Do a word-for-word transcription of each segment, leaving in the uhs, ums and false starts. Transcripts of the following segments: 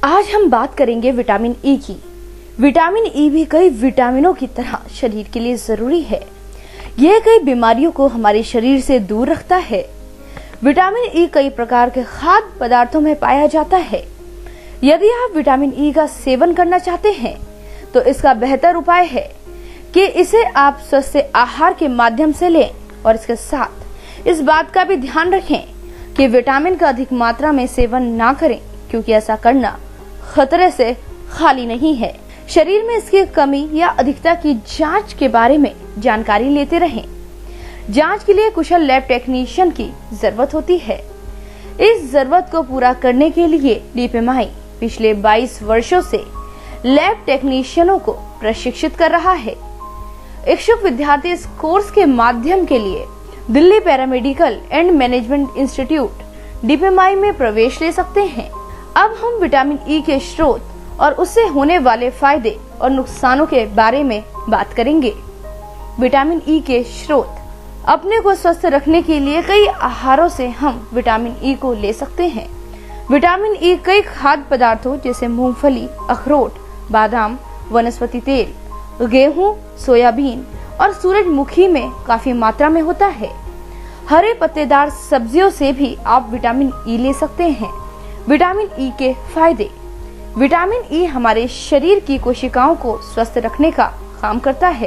आज हम बात करेंगे विटामिन ई की। विटामिन ई भी कई विटामिनों की तरह शरीर के लिए जरूरी है। यह कई बीमारियों को हमारे शरीर से दूर रखता है। विटामिन ई कई प्रकार के खाद्य पदार्थों में पाया जाता है। यदि आप विटामिन ई का सेवन करना चाहते हैं तो इसका बेहतर उपाय है कि इसे आप स्वस्थ आहार के माध्यम से लें और इसके साथ इस बात का भी ध्यान रखें कि विटामिन का अधिक मात्रा में सेवन ना करें, क्योंकि ऐसा करना खतरे से खाली नहीं है। शरीर में इसकी कमी या अधिकता की जांच के बारे में जानकारी लेते रहें। जांच के लिए कुशल लैब टेक्नीशियन की जरूरत होती है। इस जरूरत को पूरा करने के लिए डीपीएमआई पिछले बाईस वर्षों से लैब टेक्नीशियनों को प्रशिक्षित कर रहा है। इच्छुक विद्यार्थी इस कोर्स के माध्यम के लिए Delhi paramedical and management institute DPMI में प्रवेश ले सकते हैं। अब हम विटामिन ई के स्रोत और उससे होने वाले फायदे और नुकसानों के बारे में बात करेंगे। विटामिन ई के स्रोत। अपने को स्वस्थ रखने के लिए कई आहारों से हम विटामिन ई को ले सकते हैं। विटामिन ई कई खाद्य पदार्थों जैसे मूंगफली, अखरोट, बादाम, वनस्पति तेल, गेहूं, सोयाबीन और सूरजमुखी में काफी मात्रा में होता है। हरे पत्तेदार सब्जियों से भी आप विटामिन ई ले सकते हैं। विटामिन ई के फायदे। विटामिन ई हमारे शरीर की कोशिकाओं को स्वस्थ रखने का काम करता है।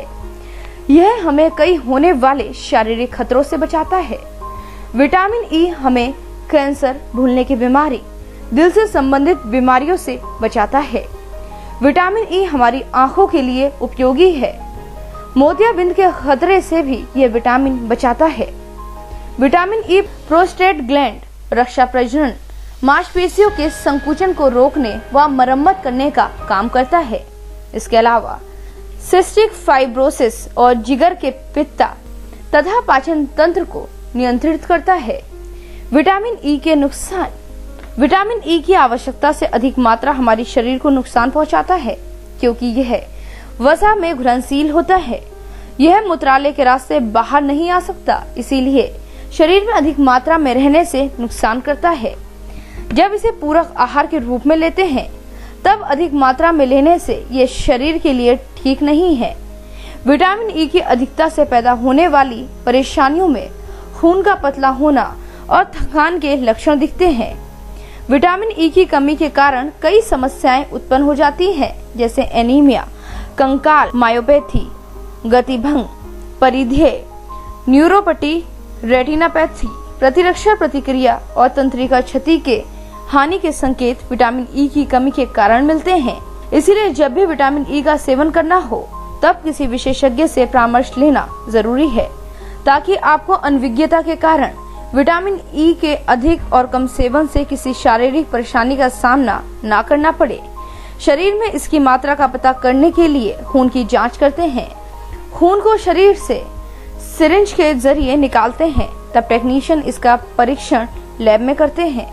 यह हमें कई होने वाले शारीरिक खतरों से बचाता है। विटामिन ई हमें कैंसर, भूलने की बीमारी, दिल से संबंधित बीमारियों से बचाता है। विटामिन ई हमारी आंखों के लिए उपयोगी है। मोतियाबिंद के खतरे से भी यह विटामिन बचाता है। विटामिन ई प्रोस्टेट ग्लैंड, रक्षा प्रजनन, मांसपेशियों के संकुचन को रोकने व मरम्मत करने का काम करता है। इसके अलावा सिस्टिक फाइब्रोसिस और जिगर के पित्ता तथा पाचन तंत्र को नियंत्रित करता है। विटामिन ई के नुकसान। विटामिन ई की आवश्यकता से अधिक मात्रा हमारे शरीर को नुकसान पहुंचाता है, क्योंकि यह वसा में घुलनशील होता है। यह मूत्राशय के रास्ते बाहर नहीं आ सकता, इसीलिए शरीर में अधिक मात्रा में रहने से नुकसान करता है। जब इसे पूरक आहार के रूप में लेते हैं तब अधिक मात्रा में लेने से यह शरीर के लिए ठीक नहीं है। विटामिन ई की अधिकता से पैदा होने वाली परेशानियों में खून का पतला होना और थकान के लक्षण दिखते हैं। विटामिन ई की कमी के कारण कई समस्याएं उत्पन्न हो जाती हैं, जैसे एनीमिया, कंकाल, मायोपैथी, गतिभंग, परिधेय, न्यूरोपैथी, रेटिनापैथी, प्रतिरक्षा प्रतिक्रिया और तंत्रिका क्षति के हानि के संकेत विटामिन ई की कमी के कारण मिलते हैं। इसीलिए जब भी विटामिन ई का सेवन करना हो तब किसी विशेषज्ञ से परामर्श लेना जरूरी है, ताकि आपको अनभिज्ञता के कारण विटामिन ई के अधिक और कम सेवन से किसी शारीरिक परेशानी का सामना न करना पड़े। शरीर में इसकी मात्रा का पता करने के लिए खून की जांच करते हैं। खून को शरीर से सिरिंज के जरिए निकालते हैं, तब टेक्नीशियन इसका परीक्षण लैब में करते हैं।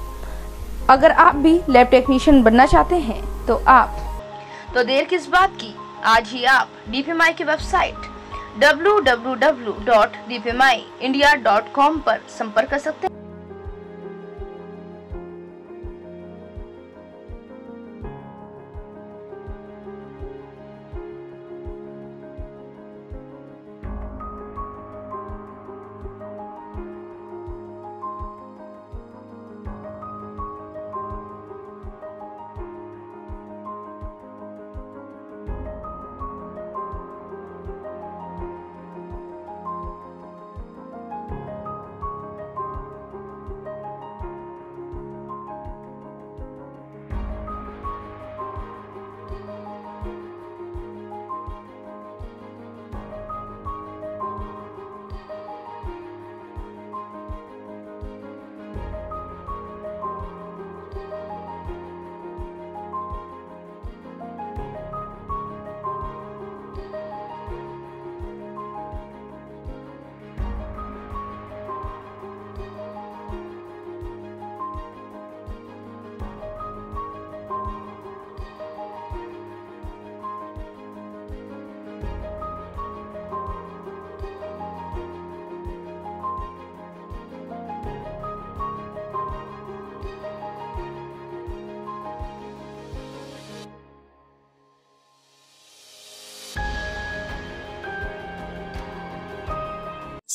अगर आप भी लैब टेक्नीशियन बनना चाहते हैं तो आप तो देर किस बात की, आज ही आप डीपीएमआई की website W W W dot D P M I India dot com पर संपर्क कर सकते हैं।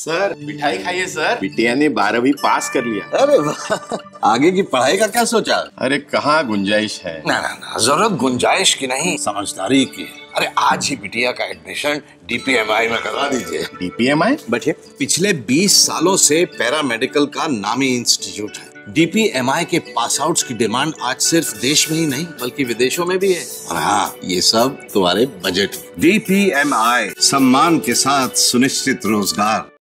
सर मिठाई खाइए सर, बिटिया ने बारहवीं पास कर लिया। अरे वाह, आगे की पढ़ाई का क्या सोचा? अरे कहाँ गुंजाइश है। ना ना ना, जरूरत गुंजाइश की नहीं, समझदारी की है। अरे आज ही बिटिया का admission D P M I में करवा दीजिए। D P M I? बैठिए। पिछले बीस सालों से पैरामेडिकल का नामी इंस्टीट्यूट है। डी पी एम आई के पास आउट्स की डिमांड आज सिर्फ देश में ही नहीं बल्कि विदेशों में भी है। और हाँ, ये सब तुम्हारे budget. D P M I, सम्मान के साथ सुनिश्चित रोजगार।